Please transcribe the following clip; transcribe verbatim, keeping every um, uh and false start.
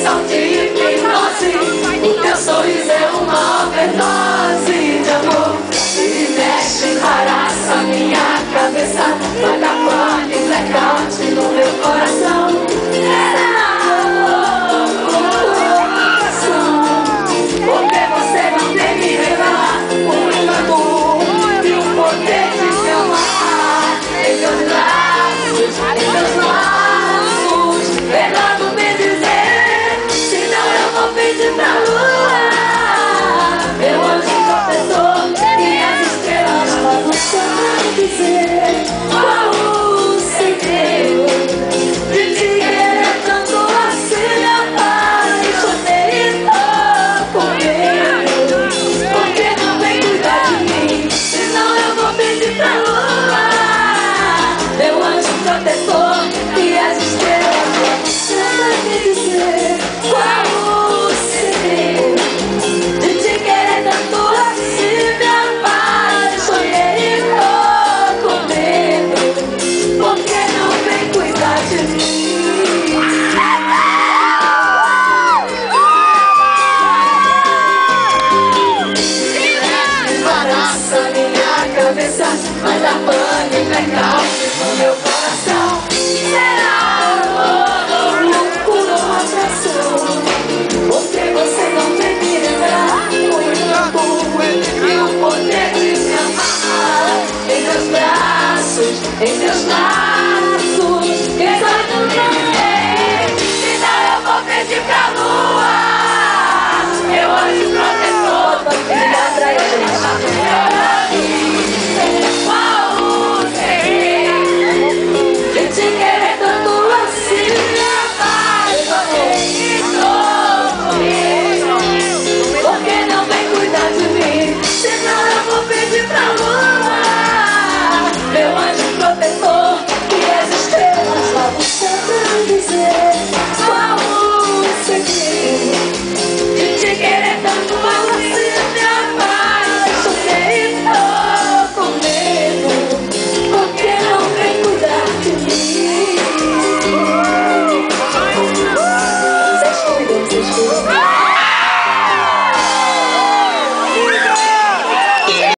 não te hipnose. O teu sorriso é uma overdose de amor. E mexe, embaraça minha cabeça, vai dar pane, blackout no meu coração. Porque você não tem me revelar o amor e o poder de te amar. Em teus laços, em teus laços, melhor me dizer, senão eu vou pedir pra lua. Meu anjo professor e as estrelas vão só dizer qual o segredo de te querer tanto assim. Apaixonei e tô com medo, porque não vem cuidar de mim, senão eu vou pedir pra lua. Meu anjo protetor e as estrelas vão só me dizer qual o segredo de te querer tanto assim. Me apaixonei e tô com medo, porque não vem cuidar de mim. Embaraça minha cabeça, vai dar pane, blackout